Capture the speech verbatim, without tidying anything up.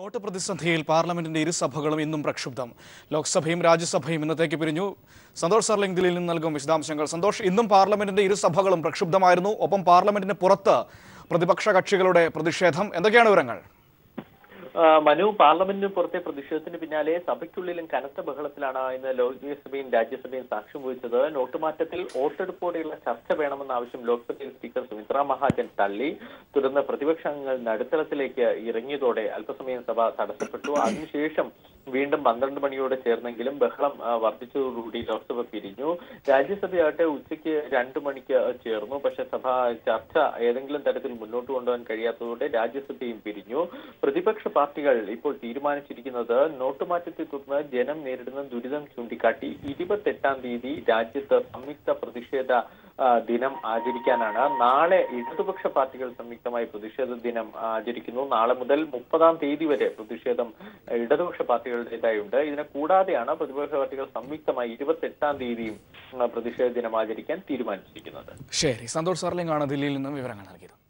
Not പ്രതിസന്ധിയിൽ പാർലമെന്റിന്റെ ഇരുസഭകളും ഇന്നും പ്രക്ഷുബ്ധം. ലോക്സഭയും രാജ്യസഭയും ഇന്നത്തേക്ക് പിരിഞ്ഞു. സന്തോഷ് സർലിംഗ് ദില്ലിയിൽ നിന്ന് നൽകും വിശദാംശങ്ങൾ. സന്തോഷ്, ഇന്നും പാർലമെന്റിന്റെ ഇരുസഭകളും പ്രക്ഷുബ്ധമായിരുന്നു. ഒപ്പം പാർലമെന്റിന് പുറത്ത് പ്രതിപക്ഷ കക്ഷികളുടെ പ്രതിഷേധം. എന്തൊക്കെയാണ് വിവരങ്ങൾ? മനു, പാർലമെന്റിന് പുറത്തെ പ്രതിഷേധത്തിന് പിന്നാലെ സഭയ്ക്കുള്ളിലും കനത്ത ബഹളത്തിലാണ് ഇന്ന് ലോക്സഭയും രാജ്യസഭയും സാക്ഷ്യം വഹിച്ചത്. നോട്ടുമാറ്റത്തിൽ വോട്ടെടുപ്പോടെയുള്ള ചർച്ച വേണമെന്ന ആവശ്യം ലോക്സഭയിൽ സ്പീക്കർ സുമിത്രാ മഹാജൻ തള്ളി. തുടർന്ന് പ്രതിപക്ഷാംഗങ്ങൾ നടുത്തളത്തിലേക്ക് ഇറങ്ങിയതോടെ അല്പസമയം സഭ തടസ്സപ്പെട്ടു. അതിനുശേഷം വീണ്ടും പന്ത്രണ്ട് മണിയോടെ ചേർന്നെങ്കിലും ബഹളം വർദ്ധിച്ചതോടുകൂടി ലോക്സഭ പിരിഞ്ഞു. രാജ്യസഭയാകട്ടെ ഉച്ചയ്ക്ക് രണ്ടു മണിക്ക് ചേർന്നു. പക്ഷേ സഭ ചർച്ച ഏതെങ്കിലും തരത്തിൽ മുന്നോട്ട് കൊണ്ടുപോകാൻ കഴിയാത്തതോടെ രാജ്യസഭയും പിരിഞ്ഞു. പ്രതിപക്ഷ പാർട്ടികൾ ഇപ്പോൾ തീരുമാനിച്ചിരിക്കുന്നത് നോട്ടുമാറ്റത്തെ തുടർന്ന് ജനം നേരിടുന്ന ദുരിതം ചൂണ്ടിക്കാട്ടി ഇരുപത്തെട്ടാം തീയതി രാജ്യത്ത് സംയുക്ത പ്രതിഷേധ ദിനം ആചരിക്കാനാണ്. നാളെ ഇടതുപക്ഷ പാർട്ടികൾ സംയുക്തമായി പ്രതിഷേധ ദിനം ആചരിക്കുന്നു. നാളെ മുതൽ മുപ്പതാം തീയതി വരെ പ്രതിഷേധം ഇടതുപക്ഷ പാർട്ടികളുടേതായുണ്ട്. ഇതിനെ കൂടാതെയാണ് പ്രതിപക്ഷ പാർട്ടികൾ സംയുക്തമായി ഇരുപത്തെട്ടാം തീയതിയും പ്രതിഷേധ ദിനം ആചരിക്കാൻ തീരുമാനിച്ചിരിക്കുന്നത്. ശരി, സന്തോഷ് സർലിംഗ് ആണ് ദില്ലിയിൽ നിന്നും വിവരങ്ങൾ നൽകിയത്.